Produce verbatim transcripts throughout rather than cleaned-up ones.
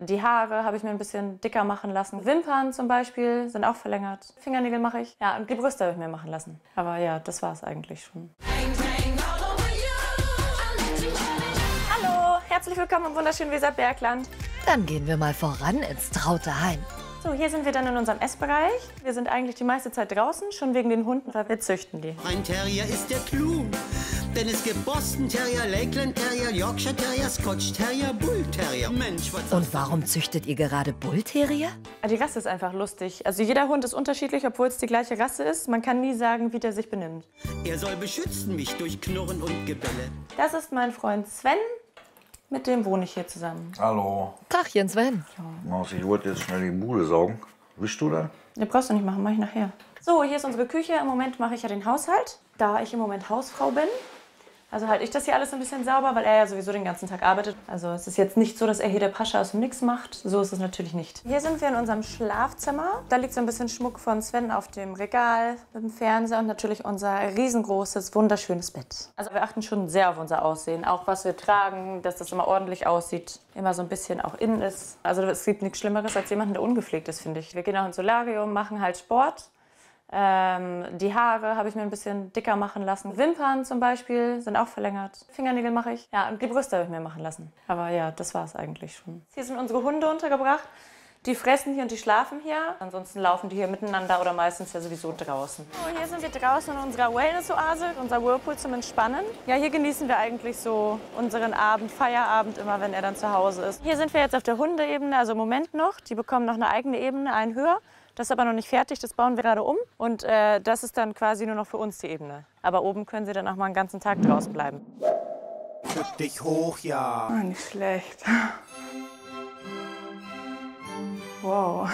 Die Haare habe ich mir ein bisschen dicker machen lassen. Wimpern zum Beispiel sind auch verlängert. Fingernägel mache ich. Ja, und die Brüste habe ich mir machen lassen. Aber ja, das war es eigentlich schon. Hallo, herzlich willkommen im wunderschönen Weserbergland. Dann gehen wir mal voran ins traute Heim. So, hier sind wir dann in unserem Essbereich. Wir sind eigentlich die meiste Zeit draußen, schon wegen den Hunden, weil wir züchten die. Ein Terrier ist der Clou, denn es gibt Boston Terrier, Lakeland Terrier, Yorkshire Terrier, Scotch Terrier, Bull Terrier. Mensch, was... Und warum züchtet ihr gerade Bullterrier? Die Rasse ist einfach lustig. Also jeder Hund ist unterschiedlich, obwohl es die gleiche Rasse ist. Man kann nie sagen, wie der sich benimmt. Er soll beschützen mich durch Knurren und Gebelle. Das ist mein Freund Sven. Mit dem wohne ich hier zusammen. Hallo. Tachchen, Sven. Maus, ich wollte jetzt schnell die Bude saugen. Wischst du da? Das brauchst du nicht machen, mache ich nachher. So, hier ist unsere Küche. Im Moment mache ich ja den Haushalt, da ich im Moment Hausfrau bin. Also halte ich das hier alles ein bisschen sauber, weil er ja sowieso den ganzen Tag arbeitet. Also es ist jetzt nicht so, dass er hier der Pascha aus dem Nix macht. So ist es natürlich nicht. Hier sind wir in unserem Schlafzimmer. Da liegt so ein bisschen Schmuck von Sven auf dem Regal mit dem Fernseher und natürlich unser riesengroßes, wunderschönes Bett. Also wir achten schon sehr auf unser Aussehen. Auch was wir tragen, dass das immer ordentlich aussieht. Immer so ein bisschen auch innen ist. Also es gibt nichts Schlimmeres als jemanden, der ungepflegt ist, finde ich. Wir gehen auch ins Solarium, machen halt Sport. Ähm, die Haare habe ich mir ein bisschen dicker machen lassen. Wimpern zum Beispiel sind auch verlängert. Fingernägel mache ich. Ja, und die Brüste habe ich mir machen lassen. Aber ja, das war es eigentlich schon. Hier sind unsere Hunde untergebracht. Die fressen hier und die schlafen hier. Ansonsten laufen die hier miteinander oder meistens ja sowieso draußen. So, hier sind wir draußen in unserer Wellness-Oase, unser Whirlpool zum Entspannen. Ja, hier genießen wir eigentlich so unseren Abend, Feierabend immer, wenn er dann zu Hause ist. Hier sind wir jetzt auf der Hundeebene, also im Moment noch. Die bekommen noch eine eigene Ebene, einen höher. Das ist aber noch nicht fertig, das bauen wir gerade um. Und äh, das ist dann quasi nur noch für uns die Ebene. Aber oben können sie dann auch mal einen ganzen Tag draußen bleiben. Schütt dich hoch, ja. Ah, nicht schlecht. Wow.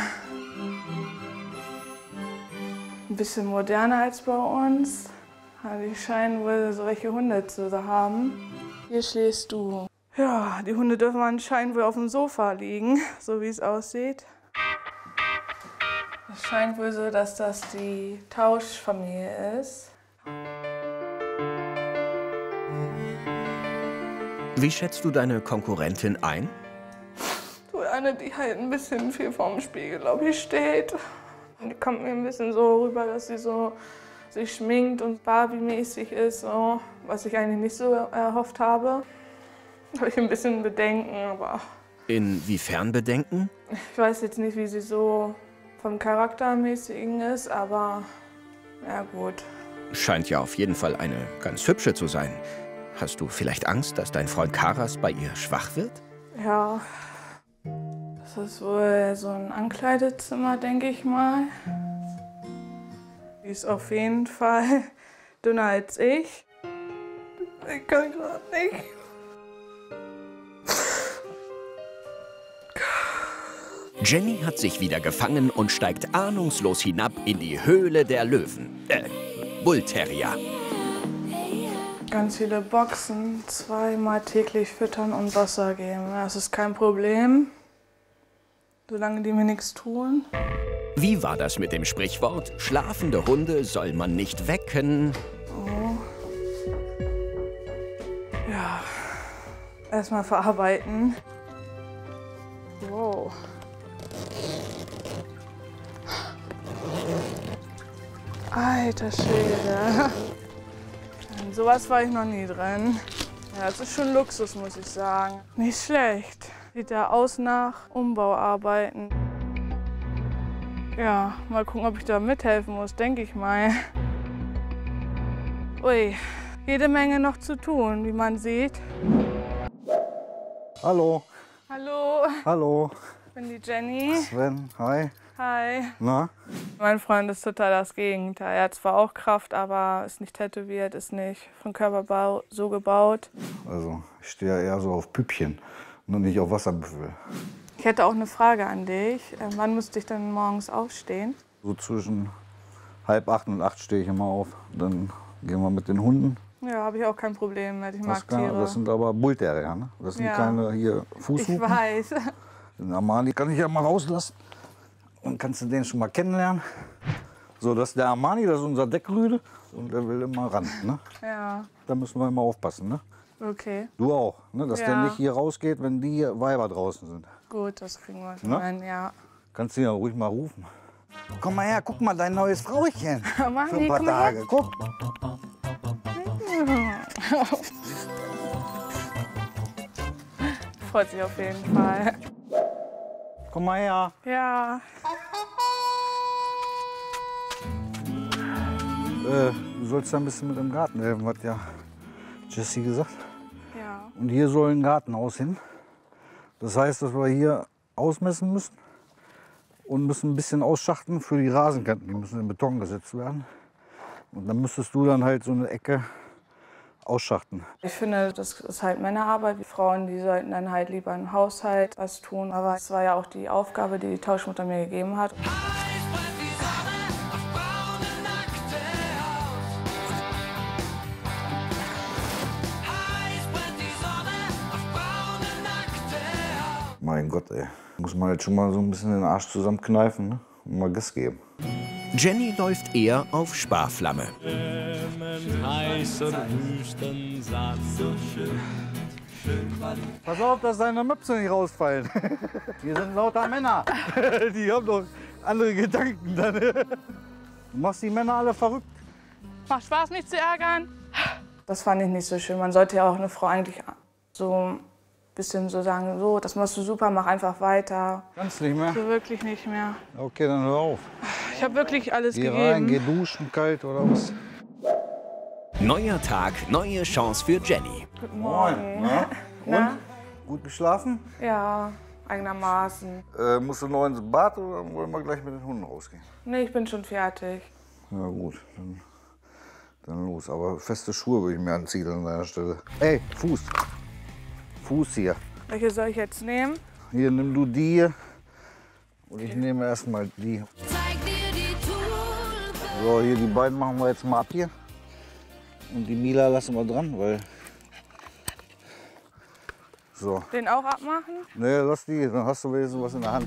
Ein bisschen moderner als bei uns. Die scheinen wohl solche Hunde zu haben. Hier schläfst du. Ja, die Hunde dürfen anscheinend wohl auf dem Sofa liegen, so wie es aussieht. Es scheint wohl so, dass das die Tauschfamilie ist. Wie schätzt du deine Konkurrentin ein? So eine, die halt ein bisschen viel vorm Spiegel, glaube ich, steht. Und die kommt mir ein bisschen so rüber, dass sie so sich schminkt und Barbie-mäßig ist, so, was ich eigentlich nicht so erhofft habe. Da habe ich ein bisschen Bedenken, aber... Inwiefern Bedenken? Ich weiß jetzt nicht, wie sie so vom Charaktermäßigen ist, aber ja gut. Scheint ja auf jeden Fall eine ganz hübsche zu sein. Hast du vielleicht Angst, dass dein Freund Karas bei ihr schwach wird? Ja, das ist wohl so ein Ankleidezimmer, denke ich mal. Die ist auf jeden Fall dünner als ich. Ich kann gerade nicht. Jenny hat sich wieder gefangen und steigt ahnungslos hinab in die Höhle der Löwen. Äh, Bullterrier. Ganz viele Boxen, zweimal täglich füttern und Wasser geben. Das ist kein Problem, solange die mir nichts tun. Wie war das mit dem Sprichwort? Schlafende Hunde soll man nicht wecken. Oh. Ja, erstmal verarbeiten. Wow. Alter Schwede. In sowas war ich noch nie drin. Ja, das ist schon Luxus, muss ich sagen. Nicht schlecht. Sieht ja aus nach Umbauarbeiten. Ja, mal gucken, ob ich da mithelfen muss, denke ich mal. Ui, jede Menge noch zu tun, wie man sieht. Hallo. Hallo. Hallo. Ich bin die Jenny. Sven, hi. Hi. Na? Mein Freund ist total das Gegenteil. Er hat zwar auch Kraft, aber ist nicht tätowiert, ist nicht vom Körperbau so gebaut. Also, ich stehe ja eher so auf Püppchen, nur nicht auf Wasserbüffel. Ich hätte auch eine Frage an dich. Wann müsste ich denn morgens aufstehen? So zwischen halb acht und acht stehe ich immer auf. Dann gehen wir mit den Hunden. Ja, habe ich auch kein Problem mit. Ich mag das, kann, Tiere. Das sind aber Bullterrier, ne? Das sind ja. keine hier Fußhupen. Ich weiß. Den Armani kann ich ja mal rauslassen. Dann kannst du den schon mal kennenlernen. So, das ist der Armani, das ist unser Deckrüde. Und der will immer ran, ne? Ja. Da müssen wir immer aufpassen, ne? Okay. Du auch, ne? Dass ja. der nicht hier rausgeht, wenn die Weiber draußen sind. gut, das kriegen wir Na? hin, ja. Kannst du ja ruhig mal rufen. Komm mal her, guck mal, dein neues Frauchen. Mami, Für ein paar komm mal Tage, guck. Freut sich auf jeden Fall. Komm mal her. Ja. Äh, du sollst da ein bisschen mit im Garten helfen, hat ja Jessie gesagt. Ja. Und hier soll ein Gartenhaus hin. Das heißt, dass wir hier ausmessen müssen und müssen ein bisschen ausschachten für die Rasenkanten. Die müssen in Beton gesetzt werden. Und dann müsstest du dann halt so eine Ecke ausschachten. Ich finde, das ist halt Männerarbeit. Die Frauen, die sollten dann halt lieber im Haushalt was tun. Aber es war ja auch die Aufgabe, die die Tauschmutter mir gegeben hat. Mein Gott, ey. Muss man jetzt schon mal so ein bisschen den Arsch zusammenkneifen, ne? Und mal Gas geben. Jenny läuft eher auf Sparflamme. Pass auf, dass deine Möpse nicht rausfallen. Hier sind lauter Männer. Die haben doch andere Gedanken dann. Du machst die Männer alle verrückt. Macht Spaß, mich zu ärgern. Das fand ich nicht so schön. Man sollte ja auch eine Frau eigentlich so ein bisschen so sagen, so, das machst du super, mach einfach weiter. Kannst nicht mehr? So wirklich nicht mehr. Okay, dann hör auf. Ich habe wirklich alles Geh gegeben. rein, geh duschen, kalt oder was? Neuer Tag, neue Chance für Jenny. Guten Morgen. Na? Na? Und? Gut geschlafen? Ja, eigenermaßen. Äh, musst du noch ins Bad oder wollen wir gleich mit den Hunden rausgehen? Nee, ich bin schon fertig. Na gut, dann, dann los. Aber feste Schuhe würde ich mir anziehen an deiner Stelle. Ey, Fuß. Fuß hier. Welche soll ich jetzt nehmen? Hier, nimm du die hier. Und ich nehme erstmal die. So, hier die beiden machen wir jetzt mal ab hier. Und die Mila lassen wir dran, weil. So. Den auch abmachen? Ne, lass die, dann hast du wenigstens was in der Hand.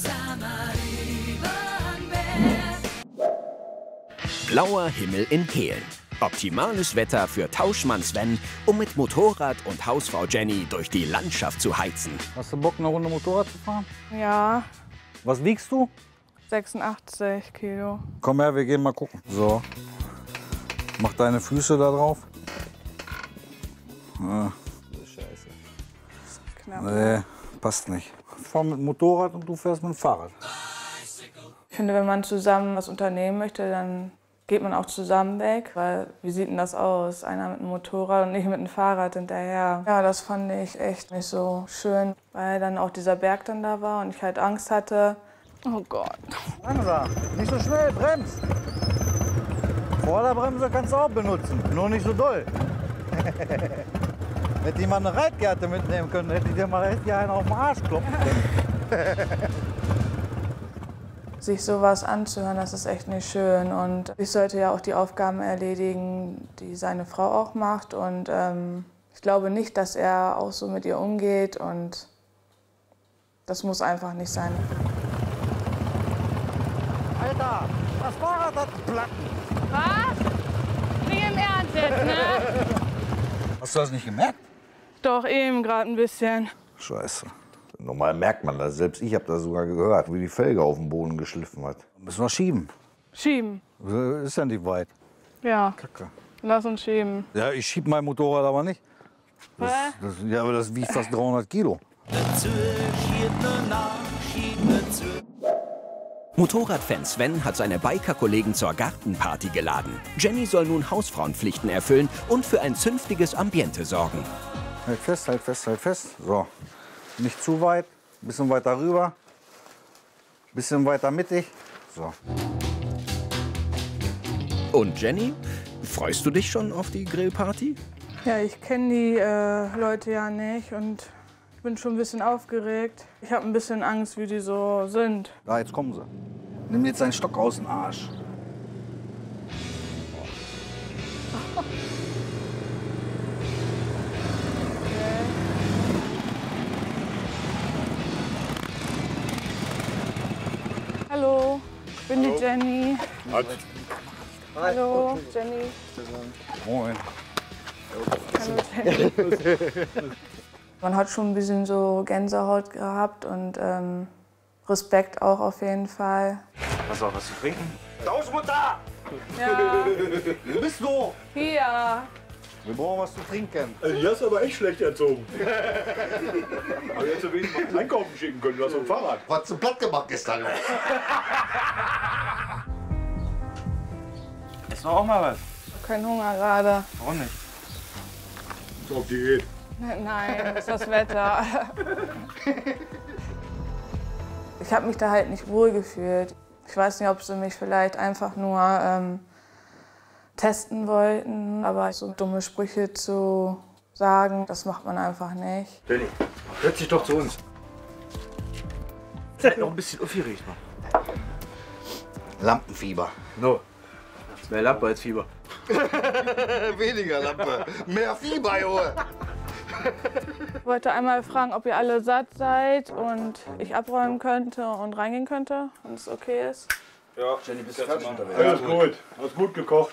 Blauer Himmel in Hehlen. Optimales Wetter für Tauschmann Sven, um mit Motorrad und Hausfrau Jenny durch die Landschaft zu heizen. Hast du Bock, eine Runde Motorrad zu fahren? Ja, Was wiegst du? sechsundachtzig Kilo. Komm her, wir gehen mal gucken. So. Mach deine Füße da drauf. Ah, Scheiße. Knapp. Nee, passt nicht. Ich fahr mit dem Motorrad und du fährst mit dem Fahrrad. Ich finde, wenn man zusammen was unternehmen möchte, dann geht man auch zusammen weg. Weil, wie sieht denn das aus? Einer mit einem Motorrad und ich mit einem Fahrrad hinterher. Ja, das fand ich echt nicht so schön, weil dann auch dieser Berg dann da war und ich halt Angst hatte. Oh Gott. Langsam, nicht so schnell, bremst. Vorderbremse kannst du auch benutzen, nur nicht so doll. Hätte ich mal eine Reitgerte mitnehmen können, hätte ich dir mal richtig einen auf den Arsch klopfen können. Sich sowas anzuhören, das ist echt nicht schön. Und ich sollte ja auch die Aufgaben erledigen, die seine Frau auch macht. Und ähm, ich glaube nicht, dass er auch so mit ihr umgeht. Und das muss einfach nicht sein. Alter, das Fahrrad hat einen Platten. Was? Nicht im Ernst jetzt, ne? Hast du das nicht gemerkt? Doch, eben gerade ein bisschen. Scheiße. Normal merkt man das. Selbst ich habe das sogar gehört, wie die Felge auf dem Boden geschliffen hat. Müssen wir schieben. Schieben. Ist ja nicht weit. Ja, Kacke. lass uns schieben. Ja, ich schieb mein Motorrad aber nicht. Das, das, ja, aber das wiegt fast dreihundert Kilo. Motorradfan Sven hat seine Biker-Kollegen zur Gartenparty geladen. Jenny soll nun Hausfrauenpflichten erfüllen und für ein zünftiges Ambiente sorgen. Halt fest, halt fest, halt fest. So. Nicht zu weit. Bisschen weiter rüber. Bisschen weiter mittig. So. Und Jenny, freust du dich schon auf die Grillparty? Ja, ich kenne die äh, Leute ja nicht und ich bin schon ein bisschen aufgeregt. Ich habe ein bisschen Angst, wie die so sind. Da, jetzt kommen sie. Nimm jetzt deinen Stock aus dem Arsch. Hallo, ich bin die Jenny. Hallo, Jenny. Moin. Hallo, Jenny. Man hat schon ein bisschen so Gänsehaut gehabt und ähm, Respekt auch auf jeden Fall. Hast du auch was zu trinken? Tausmutter! Ja. Wo bist du? Hier. Wir brauchen was zu trinken. Die hast du aber echt schlecht erzogen. Aber jetzt so wenig mal einkaufen schicken können, du hast so ein Fahrrad. Was zum Platt gemacht gestern? Ist doch auch mal was. Kein Hunger gerade. Warum nicht? Ist auf Diät. Nein, das ist das Wetter. Ich habe mich da halt nicht wohl gefühlt. Ich weiß nicht, ob sie mich vielleicht einfach nur ähm, testen wollten, aber so dumme Sprüche zu sagen, das macht man einfach nicht. Jenny, setz dich doch zu uns. Seid noch ein bisschen aufgeregt, Mann. Lampenfieber. No. Das ist mehr Lampe als Fieber. Weniger Lampe, mehr Fieber, Junge. Ich wollte einmal fragen, ob ihr alle satt seid und ich abräumen könnte und reingehen könnte, wenn es okay ist. Ja, Jenny, bist du fertig unterwegs? Alles gut, hast gut gekocht.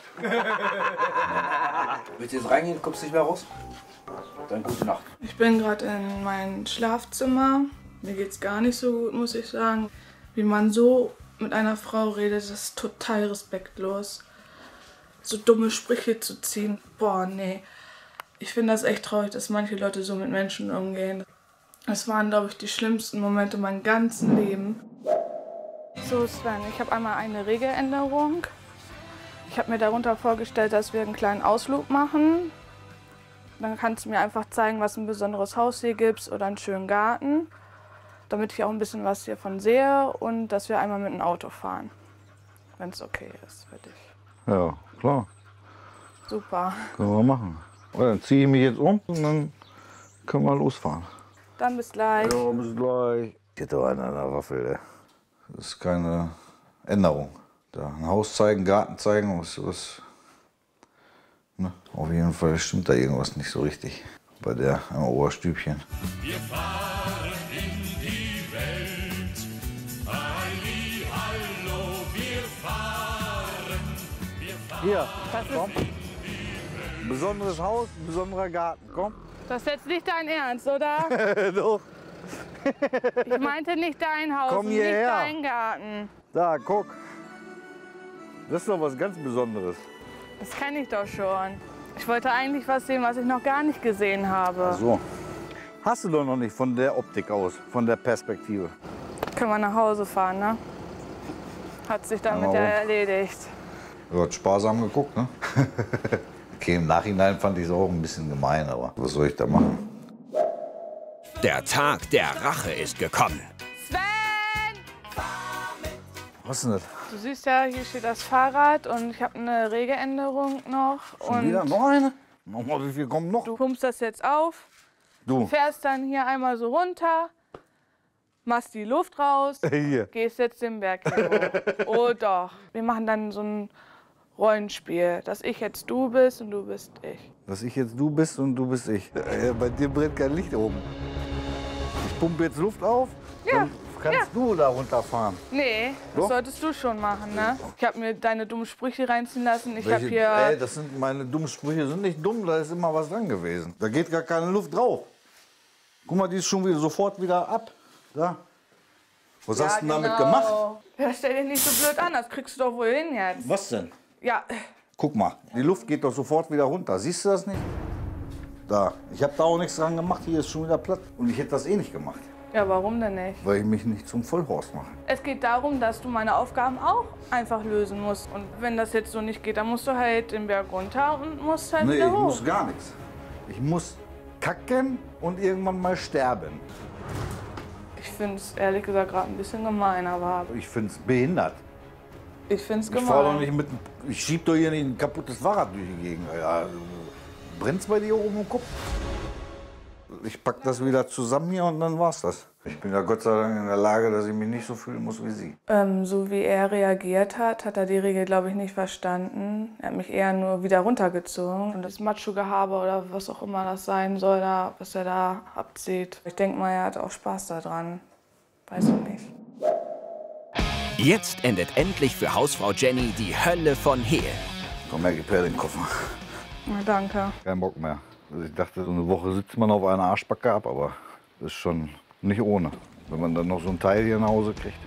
Willst du jetzt reingehen, kommst du nicht mehr raus? Dann gute Nacht. Ich bin gerade in meinem Schlafzimmer. Mir geht's gar nicht so gut, muss ich sagen. Wie man so mit einer Frau redet, das ist total respektlos. So dumme Sprüche zu ziehen, boah, nee. Ich finde das echt traurig, dass manche Leute so mit Menschen umgehen. Das waren, glaube ich, die schlimmsten Momente meinem ganzen Leben. So, Sven, ich habe einmal eine Regeländerung. Ich habe mir darunter vorgestellt, dass wir einen kleinen Ausflug machen. Dann kannst du mir einfach zeigen, was ein besonderes Haus hier gibt oder einen schönen Garten. Damit ich auch ein bisschen was hiervon sehe und dass wir einmal mit dem Auto fahren. Wenn es okay ist für dich. Ja, klar. Super. Können wir machen. Oh, dann ziehe ich mich jetzt um und dann können wir losfahren. Dann bis gleich. Ja, bis gleich. Geht doch einer an der Waffel, ey. Das ist keine Änderung. Da ein Haus zeigen, Garten zeigen, was, was. Ne? Auf jeden Fall stimmt da irgendwas nicht so richtig bei der am Oberstübchen. Wir fahren in die Welt. Halli, hallo, wir fahren. Wir fahren. Hier, komm. Besonderes Haus, besonderer Garten, komm. Das ist jetzt nicht dein Ernst, oder? Doch. Ich meinte nicht dein Haus, Komm nicht hierher. dein Garten. Da, guck. Das ist doch was ganz Besonderes. Das kenne ich doch schon. Ich wollte eigentlich was sehen, was ich noch gar nicht gesehen habe. Ach so. Hast du doch noch nicht von der Optik aus, von der Perspektive. Können wir nach Hause fahren, ne? Hat sich damit ja erledigt. Du hast sparsam geguckt, ne? Okay, im Nachhinein fand ich es auch ein bisschen gemein, aber was soll ich da machen? Der Tag der Rache ist gekommen. Sven! Was ist denn das? Du siehst ja, hier steht das Fahrrad und ich habe eine Regeländerung noch. Schon und wieder noch eine? Nochmal, wie viel kommen noch? Du pumpst das jetzt auf, Du. fährst dann hier einmal so runter, machst die Luft raus, Hier. gehst jetzt den Berg hier hoch. Oh doch. Wir machen dann so ein Rollenspiel, dass ich jetzt du bist und du bist ich. Dass ich jetzt du bist und du bist ich. Äh, bei dir brennt kein Licht oben. Ich pumpe jetzt Luft auf, Ja. dann kannst Ja. du da runterfahren. Nee, das Doch. solltest du schon machen, ne? Ich habe mir deine dummen Sprüche reinziehen lassen. Ich habe Welche- hier... Ey, das sind meine dummen Sprüche, sind nicht dumm, da ist immer was dran gewesen. Da geht gar keine Luft drauf. Guck mal, die ist schon wieder sofort wieder ab. Da. Was hast du denn damit gemacht? Ja, stell dich nicht so blöd an, das kriegst du doch wohl hin jetzt. Was denn? Ja, Guck mal, die Luft geht doch sofort wieder runter. Siehst du das nicht? Da. Ich habe da auch nichts dran gemacht. Hier ist schon wieder platt. Und ich hätte das eh nicht gemacht, ja, warum denn nicht? weil ich mich nicht zum Vollhorst mache. Es geht darum, dass du meine Aufgaben auch einfach lösen musst. Und wenn das jetzt so nicht geht, dann musst du halt den Berg runter und musst halt Nee, ich wieder hoch. muss gar nichts. Ich muss kacken und irgendwann mal sterben. Ich finde es ehrlich gesagt gerade ein bisschen gemein, aber Ich finde es behindert. ich finde es Ich fahre doch gemein. nicht mit. Ich schieb doch hier nicht ein kaputtes Fahrrad durch die Gegend. Ja, brennt's bei dir oben im Kopf? Ich pack das wieder zusammen hier und dann war's das. Ich bin ja Gott sei Dank in der Lage, dass ich mich nicht so fühlen muss wie Sie. Ähm, so wie er reagiert hat, hat er die Regel, glaube ich, nicht verstanden. Er hat mich eher nur wieder runtergezogen. Und das Macho-Gehabe oder was auch immer das sein soll, da, was er da abzieht. Ich denke mal, er hat auch Spaß daran. Weiß ich nicht. Jetzt endet endlich für Hausfrau Jenny die Hölle von Hehl. Komm her, gib her den Koffer. Na, danke. Kein Bock mehr. Also ich dachte, so eine Woche sitzt man auf einer Arschbacke ab, aber das ist schon nicht ohne, wenn man dann noch so ein Teil hier nach Hause kriegt.